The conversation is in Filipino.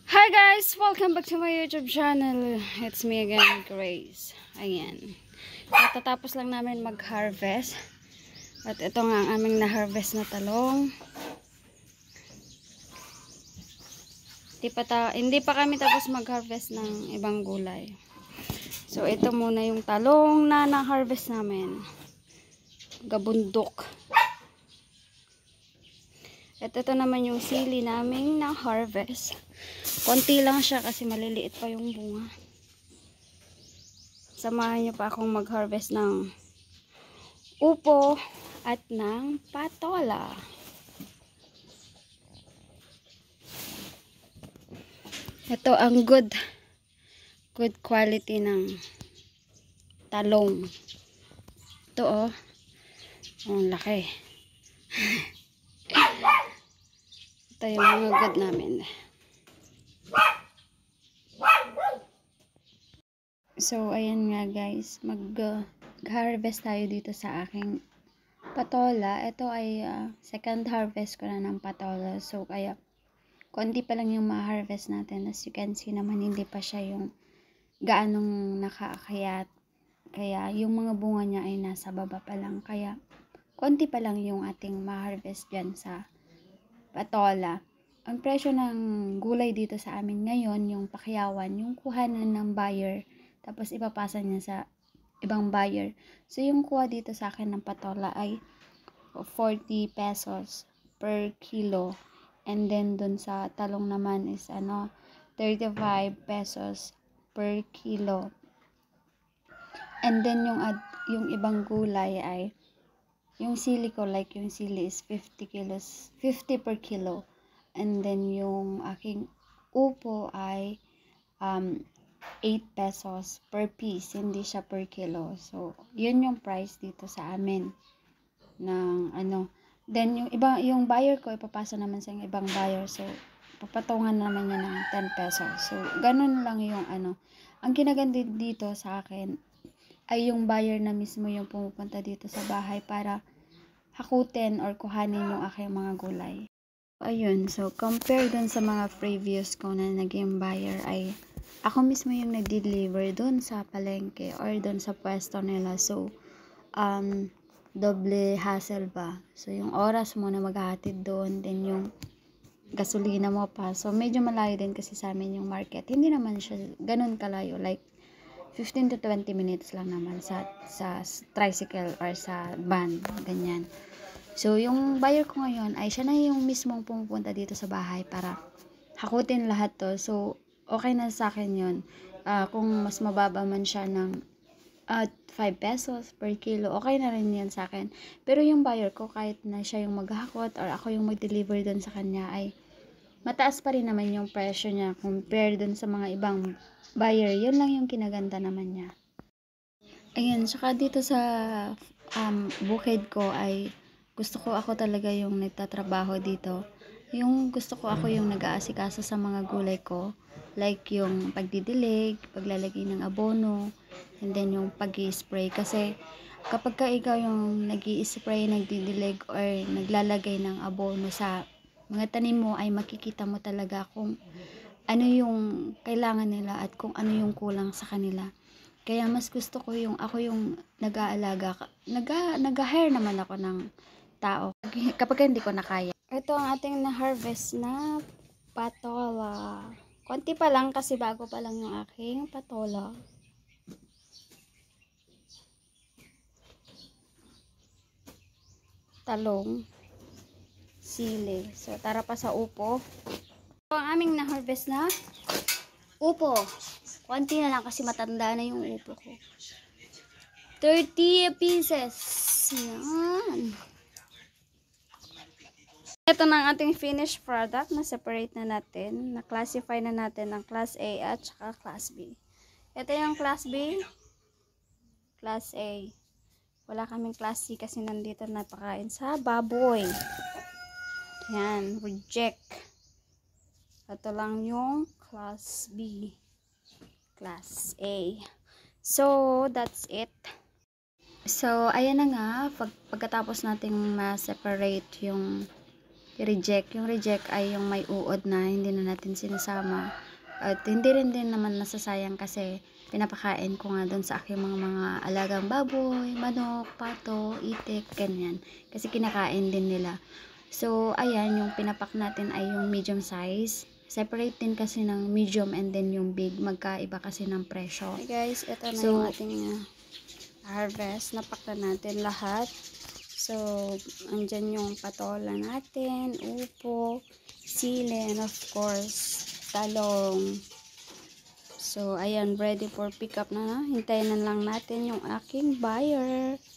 Hi guys! Welcome back to my YouTube channel. It's me again, Grace. Ayan. Katatapos lang namin mag-harvest. At ito nga ang aming na-harvest na talong. Hindi pa kami tapos mag-harvest ng ibang gulay. So ito muna yung talong na na-harvest namin. Gabundok. At ito naman yung sili naming na-harvest. Konti lang siya kasi maliliit pa yung bunga. Samahan niyo pa akong mag-harvest ng upo at ng patola. Ito ang good quality ng talong. Ito oh. Ang laki. Ito yung mga good namin. So, ayan nga guys. Mag-harvest tayo dito sa aking patola. Ito ay second harvest ko na ng patola. So, kaya konti pa lang yung ma-harvest natin. As you can see naman, hindi pa siya yung gaanong nakaakyat. Kaya, yung mga bunga niya ay nasa baba pa lang. Kaya, konti pa lang yung ating ma-harvest dyan sa patola. Ang presyo ng gulay dito sa amin ngayon, yung pakyawan, yung kuhanan ng buyer, tapos ipapasa niya sa ibang buyer. So, yung kuha dito sa akin ng patola ay 40 pesos per kilo. And then, dun sa talong naman is 35 pesos per kilo. And then, yung ibang gulay ay, yung sili ko, like yung sili is 50 per kilo. And then, yung aking upo ay 8 pesos per piece. Hindi siya per kilo. So, yun yung price dito sa amin. Then, yung buyer ko, ipapasa naman sa ibang buyer. So, papatungan naman niya ng 10 pesos. So, ganun lang yung Ang kinaganda dito sa akin, ay yung buyer na mismo yung pumupunta dito sa bahay para hakutin or kuhanin yung aking mga gulay. Ayun, so compare dun sa mga previous ko na naging buyer ay ako mismo yung nag-deliver dun sa palengke or dun sa pwesto nila. So, doble hassle ba? So, yung oras mo na maghahatid doon, then yung gasolina mo pa. So, medyo malayo din kasi sa amin yung market. Hindi naman siya ganun kalayo. Like, 15 to 20 minutes lang naman sa tricycle or sa van. Ganyan. So, yung buyer ko ngayon ay siya na yung mismong pumupunta dito sa bahay para hakutin lahat to. So, okay na sa akin yun. Kung mas mababa man siya ng 5 pesos per kilo, okay na rin yan sa akin. Pero yung buyer ko, kahit na siya yung maghahakot or ako yung mag-deliver dun sa kanya, ay mataas pa rin naman yung presyo niya compare dun sa mga ibang buyer. Yun lang yung kinaganda naman niya. Ayan, saka dito sa bukid ko ay gusto ko ako talaga yung nagtatrabaho dito. Yung gusto ko ako yung nag-aasikaso sa mga gulay ko. Like yung pagdidilig, paglalagay ng abono, and then yung pag-i-spray. Kasi kapag ka ikaw yung nag-i-spray, nagdidilig, or naglalagay ng abono sa mga tanim mo, ay makikita mo talaga kung ano yung kailangan nila at kung ano yung kulang sa kanila. Kaya mas gusto ko yung ako yung nag-aalaga. Nag-hire naman ako ng tao kapag hindi ko na kaya. Ito ang ating na-harvest na patola. Konti pa lang kasi bago pa lang yung aking patola. Talong, sili. So, tara pa sa upo. Ito ang aming na-harvest na upo. Konti na lang kasi matanda na yung upo ko. 30 pieces. Yan. Ito na ang ating finished product. Na-separate na natin. Na-classify na natin ang Class A at saka Class B. Ito yung Class B. Class A. Wala kaming Class C kasi nandito napakain sa baboy. Yan. Reject. Ito lang yung Class B. Class A. So, that's it. So, ayan na nga. Pagkatapos nating ma-separate yung reject. Yung reject ay yung may uod na hindi na natin sinasama. At hindi rin din naman nasasayang kasi pinapakain ko nga doon sa aking mga alagang baboy, manok, pato, itik, ganyan. Kasi kinakain din nila. So, ayan, yung pinapak natin ay yung medium size. Separate din kasi ng medium and then yung big. Magkaiba kasi ng presyo. Hey guys, ito na yung ating harvest. Napak na natin lahat. So, andyan yung patola natin, upo, sili, and of course, talong. So, ayan, ready for pick up na. Hintayin na lang natin yung aking buyer.